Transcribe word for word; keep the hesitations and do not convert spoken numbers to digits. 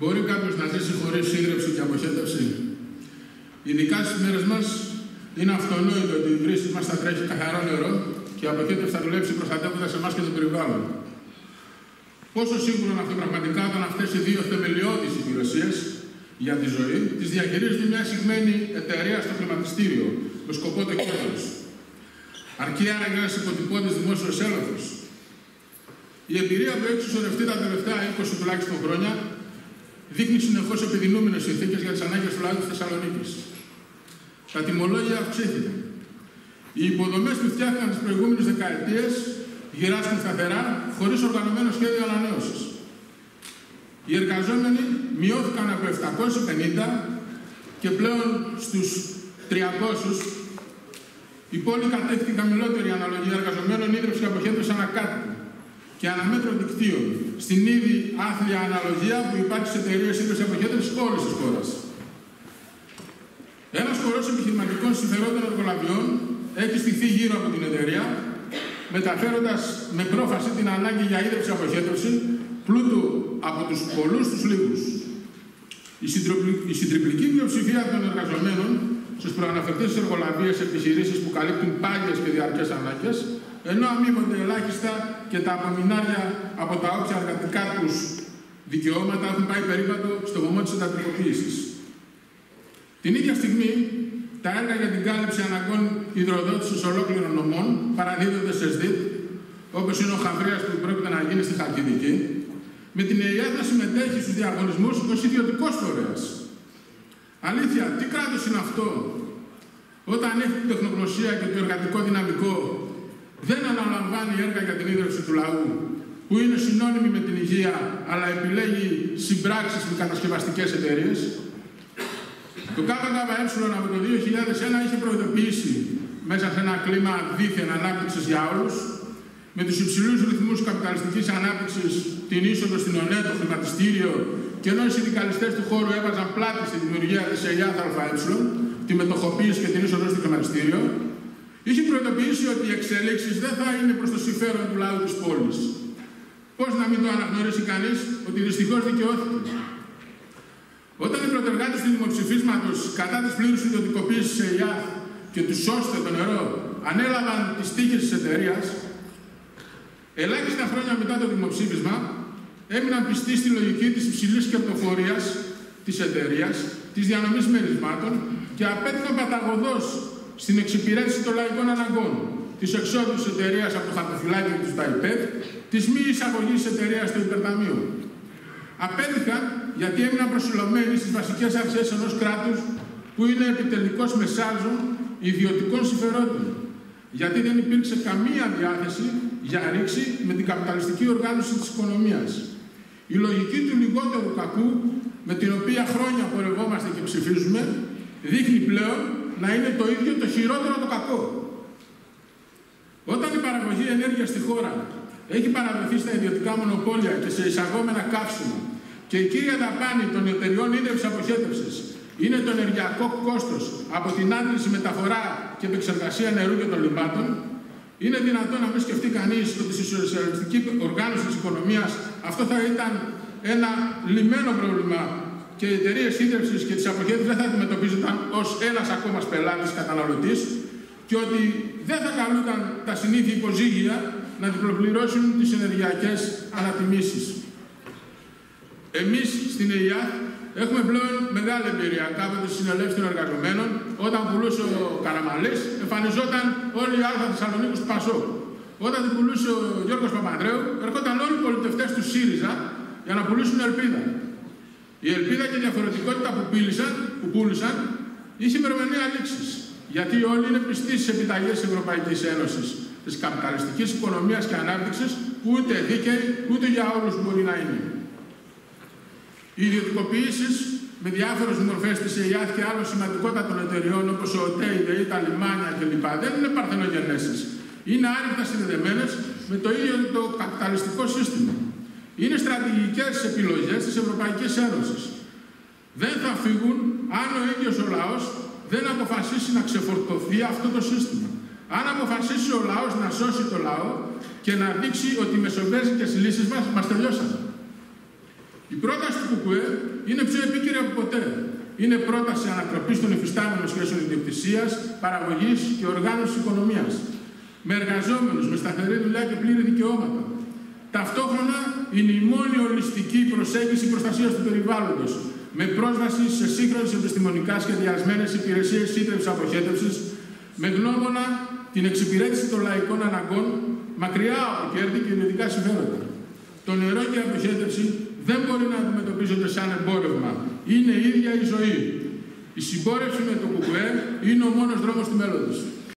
Μπορεί κάποιος να ζήσει χωρίς σύντρεψη και αποχέτευση? Ειδικά στις μέρες μας είναι αυτονόητο ότι η βρύση μας θα τρέχει καθαρό νερό και η αποχέτευση θα δουλέψει προστατεύοντας εμάς και το περιβάλλον. Πόσο σύγχρονο αυτό πραγματικά όταν αυτές οι δύο θεμελιώδεις υπηρεσίες για τη ζωή τις διαχειρίζεται μια συγμένη εταιρεία στο χρηματιστήριο με σκοπό το κέρδος? Αρκεί άραγε ένας υποτυπώδης δημόσιος έλαθος? Η εμπειρία που έχει συσσωρευτεί τα τελευταία είκοσι τουλάχιστον χρόνια δείχνει συνεχώς επιδεινούμενες συνθήκες για τις ανάγκες του λαού της Θεσσαλονίκης. Τα τιμολόγια αυξήθηκαν. Οι υποδομές που φτιάχτηκαν τις προηγούμενες δεκαετίες γυράσκουν σταθερά, χωρίς οργανωμένο σχέδιο ανανέωσης. Οι εργαζόμενοι μειώθηκαν από επτακόσιους πενήντα και πλέον στους τριακόσιους. Η πόλη κατέχει χαμηλότερη αναλογία εργαζομένων, ίδρυψη και αποχέτευση ανακάτοικου και αναμέτρο δικτύων στην ήδη άθλια αναλογία που υπάρχει σε εταιρείες ίδρυψης αποχέτευσης όλης της χώρας. Ένας χορός επιχειρηματικών συμφερόντων εργολαβιών έχει στηθεί γύρω από την εταιρεία, μεταφέροντας με πρόφαση την ανάγκη για ίδρυψη αποχέτευση πλούτου από τους πολλούς τους λίγους. Η συντριπλική πλειοψηφία των εργαζομένων στις προαναφερθείς εργολαβίες επιχειρήσεις που καλύπτουν πάγιες και διαρκές ανάγκες, ενώ αμείβονται ελάχιστα και τα απομεινάρια από τα όποια εργατικά τους δικαιώματα έχουν πάει περίπατο στο βωμό της εντατικοποίησης. Την ίδια στιγμή, τα έργα για την κάλυψη αναγκών υδροδότησης ολόκληρων νομών παραδίδονται σε ΣΔΙΤ, όπως είναι ο Χαμβρίας που πρόκειται να γίνει στη Χαλκιδική, με την ΕΙΑΔ να συμμετέχει στους διαγωνισμούς ως ιδιωτικός φορέας. Αλήθεια, τι κράτος είναι αυτό, όταν έχει την τεχνογνωσία και το εργατικό δυναμικό, δεν αναλαμβάνει έργα για την ίδρυψη του λαού, που είναι συνώνυμη με την υγεία, αλλά επιλέγει συμπράξεις με κατασκευαστικές εταιρείες? Το ΚΚΕ από το δύο χιλιάδες ένα είχε προειδοποιήσει μέσα σε ένα κλίμα δίθεν ανάπτυξης για όλους, με τους υψηλούς ρυθμούς καπιταλιστικής ανάπτυξης, την είσοδο στην ΟΝΕ, το χρηματιστήριο, και ενώ οι συνδικαλιστές του χώρου έβαζαν πλάτη στη δημιουργία της ΕΙΑΔ ΑΕ, τη μετοχοποίηση και την είσοδο στο χρηματιστήριο, είχε προειδοποιήσει ότι οι εξελίξεις δεν θα είναι προς το συμφέρον του λαού της πόλης. Πώς να μην το αναγνωρίσει κανείς ότι δυστυχώς δικαιώθηκε? Όταν οι πρωτεργάτες του δημοψηφίσματος κατά της πλήρους ιδιωτικοποίησης της ΕΙΑΔ και του σώστε το νερό ανέλαβαν τις τύχες της εταιρείας, ελάχιστα χρόνια μετά το δημοψήφισμα έμειναν πιστοί στη λογική της υψηλής κερδοφορίας της εταιρείας, της διανομής μερισμάτων και απέτυχαν παταγωδώς στην εξυπηρέτηση των λαϊκών αναγκών, της εξόδου της εταιρείας από το χαρτοφυλάκιο του ΤΑΙΠΕΔ, της μη εισαγωγής της εταιρείας στο υπερταμείο. Απέτυχαν γιατί έμειναν προσιλωμένοι στις βασικές αρχές ενός κράτους που είναι επιτελικός μεσάζων ιδιωτικών συμφερόντων, γιατί δεν υπήρξε καμία διάθεση για ρήξη με την καπιταλιστική οργάνωση της οικονομίας. Η λογική του λιγότερου κακού, με την οποία χρόνια πορευόμαστε και ψηφίζουμε, δείχνει πλέον να είναι το ίδιο το χειρότερο το κακό. Όταν η παραγωγή ενέργειας στη χώρα έχει παραδοθεί στα ιδιωτικά μονοπόλια και σε εισαγόμενα καύσιμα και η κύρια δαπάνη των εταιριών ίδρυψης αποχέτευσης είναι το ενεργειακό κόστος από την άντληση, μεταφορά και επεξεργασία νερού και των λιμπάτων, είναι δυνατόν να μην σκεφτεί κανείς ότι στη σοσιαλιστική οργάνωση της οικονομίας αυτό θα ήταν ένα λυμμένο πρόβλημα και οι εταιρείες ίδρυψης και της αποχέτευσης δεν θα αντιμετωπίζονταν ως ένας ακόμα πελάτης καταναλωτής και ότι δεν θα καλούνταν τα συνήθεια υποζύγια να διπλοπληρώσουν τις ενεργειακές ανατιμήσεις. Εμείς στην ΕΙΑΔ έχουμε πλέον μεγάλη εμπειρία. Κάποτε στις συνελεύσεις των εργαζομένων, όταν πουλούσε ο Καραμαλής, εμφανιζόταν όλοι οι Αλφα Θεσσαλονίκους του Πασόκ. Όταν την πουλούσε ο Γιώργος Παπανδρέου, ερχόταν όλοι οι πολιτευτές του ΣΥΡΙΖΑ για να πουλήσουν ελπίδα. Η ελπίδα και η διαφορετικότητα που, πήλησαν, που πούλησαν είχε ημερομηνία λήξης. Γιατί όλοι είναι πιστοί στις επιταγές της Ευρωπαϊκής Ένωσης, της καπιταλιστικής οικονομίας και ανάπτυξης, που ούτε δίκαιη, ούτε για όλους μπορεί να είναι. Οι ιδιωτικοποιήσεις με διάφορες μορφές της ΕΙΑΔ και άλλων σημαντικότατων εταιριών όπως ο ΟΤΕ, η ΔΕΗ, τα λιμάνια κλπ. Δεν είναι παρθενογενέσεις. Είναι άρρηκτα συνδεδεμένες με το ίδιο το καπιταλιστικό σύστημα. Είναι στρατηγικές επιλογές της Ευρωπαϊκής Ένωσης. Δεν θα φύγουν αν ο ίδιος ο λαός δεν αποφασίσει να ξεφορτωθεί αυτό το σύστημα. Αν αποφασίσει ο λαός να σώσει το λαό και να δείξει ότι οι μεσοβέζικες λύσεις μας μας τελειώσαν. Η πρόταση του ΚΚΕ είναι πιο επίκαιρη από ποτέ. Είναι πρόταση ανατροπής των υφιστάμενων σχέσεων ιδιοκτησίας, παραγωγής και οργάνωσης οικονομίας, με εργαζόμενους, με σταθερή δουλειά και πλήρη δικαιώματα. Ταυτόχρονα είναι η μόνη ολιστική προσέγγιση προστασίας του περιβάλλοντος, με πρόσβαση σε σύγχρονες επιστημονικά σχεδιασμένες υπηρεσίες σύντρευσης αποχέτευσης, με γνώμονα την εξυπηρέτηση των λαϊκών αναγκών, μακριά από κέρδη και ιδιωτικά συμφέροντα. Το νερό και η αποχέτευση δεν μπορεί να αντιμετωπίζονται σαν εμπόρευμα. Είναι η ίδια η ζωή. Η συμπόρευση με το ΚΚΕ είναι ο μόνος δρόμος του μέλλοντος.